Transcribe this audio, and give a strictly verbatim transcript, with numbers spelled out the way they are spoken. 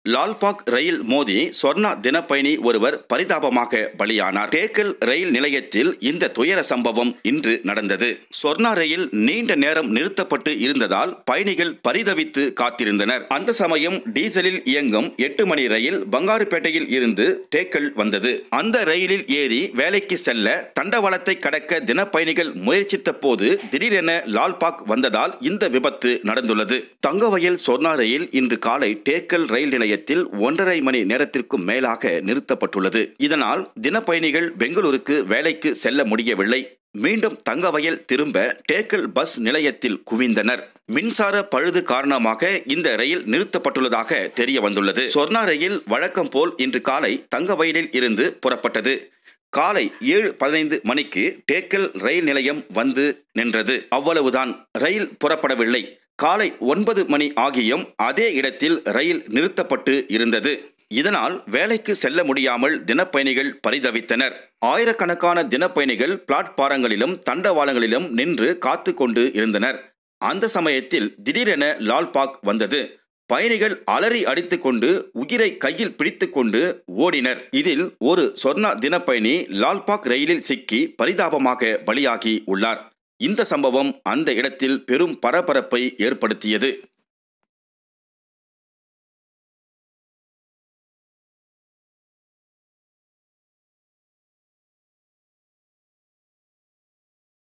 லால்பாக் ரயில் மோதி சொர்ணா தினப்பயணி ஒருவர் பரிதாபமாக பலியானார். தேக்கல் ரயில் நிலையத்தில் இந்த துயர சம்பவம் இன்று நடந்தது. சொர்ணா ரயில் நீண்ட நேரம் நிறுத்தப்பட்டு இருந்ததால் பயணிகள் பரிதவித்து காத்திருந்தனர். அந்த சமயம் டீசலில் இயங்கும் எட்டு மணி ரயில் பங்காருப்பேட்டையில் இருந்து தேக்கல் வந்தது. அந்த ரயிலில் ஏறி வேலைக்கு செல்ல தண்டவாளத்தை கடக்க தினப்பயணிகள் முயற்சித்த போது திடீரென லால்பாக் வந்ததால் இந்த விபத்து நடந்துள்ளது. தங்கவயல் சொர்ணா ரயில் இன்று காலை தேக்கல் ரயில் நிலையத்தில் ஒன்றரை மணி நேரத்திற்கும் மேலாக நிறுத்தப்பட்டுள்ளது. இதனால் தினப்பயணிகள் பெங்களூருக்கு வேலைக்கு செல்ல முடியவில்லை. மீண்டும் தங்கவயல் திரும்ப தேக்கல் பஸ் நிலையத்தில் குவிந்தனர். மின்சார பழுது காரணமாக இந்த ரயில் நிறுத்தப்பட்டுள்ளதாக தெரிய வந்துள்ளது. சொர்ணா ரயில் வழக்கம் போல் இன்று காலை தங்கவயலில் இருந்து புறப்பட்டது. காலை ஏழு பதினைந்து மணிக்கு தேக்கல் ரயில் நிலையம் வந்து நின்றது. அவ்வளவுதான், ரயில் புறப்படவில்லை. காலை ஒன்பது மணி ஆகியும் அதே இடத்தில் ரயில் நிறுத்தப்பட்டு இருந்தது. இதனால் வேலைக்கு செல்ல முடியாமல் தினப்பயணிகள் பரிதவித்தனர். ஆயிரக்கணக்கான தினப்பயணிகள் பிளாட்பாரங்களிலும் தண்டவாளங்களிலும் நின்று காத்து கொண்டு இருந்தனர். அந்த சமயத்தில் திடீரென லால்பாக் வந்தது. பயணிகள் அலறி அடித்துக் கொண்டு உயிரை கையில் பிடித்துக் கொண்டு ஓடினர். இதில் ஒரு சொர்ணா தினப்பயணி லால்பாக் ரயிலில் சிக்கி பரிதாபமாக பலியாகி உள்ளார். இந்த சம்பவம் அந்த இடத்தில் பெரும் பரபரப்பை ஏற்படுத்தியது.